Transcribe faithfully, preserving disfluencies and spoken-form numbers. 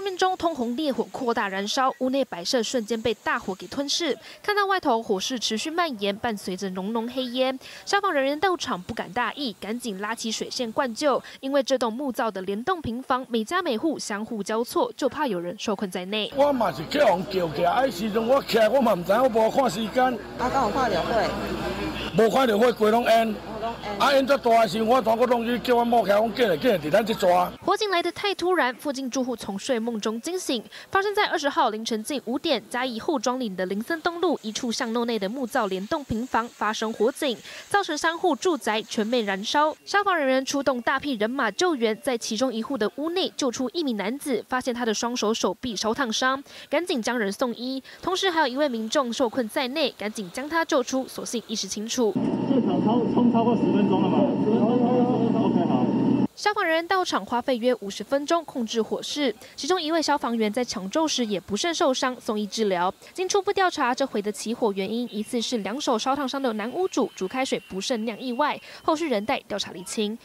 面中通红烈火扩大燃烧，屋内摆设瞬间被大火给吞噬。看到外头火势持续蔓延，伴随着浓浓黑烟，消防人员到场不敢大意，赶紧拉起水线灌救。因为这栋木造的联动平房，每家每户相互交错，就怕有人受困在内。 我嘛是去互叫起来，啊，时阵我起来，我嘛唔知，我无看时间。 啊，刚有看到火， 无看到火，规拢烟。 啊！烟遮大时，我同我拢去叫阮某起来，讲过来，过来，伫咱这抓。 火警来得太突然，附近住户从睡梦中惊醒。发生在二十号凌晨近五点，嘉义后庄岭的林森东路一处巷弄内的木造联动平房发生火警，造成三户住宅全面燃烧。消防人员出动大批人马救援，在其中一户的屋内救出一名男子，发现他的双手手臂烧烫伤，赶紧将人送医。同时还有一位民众受困在内，赶紧将他救出，所幸意识清楚。 现场超冲超过十分钟了吗？ OK， 好。 消防人员到场花费约五十分钟控制火势，其中一位消防员在抢救时也不慎受伤，送医治疗。经初步调查，这回的起火原因疑似是两手烧烫伤的男屋主煮开水不慎酿意外，后续仍待调查厘清。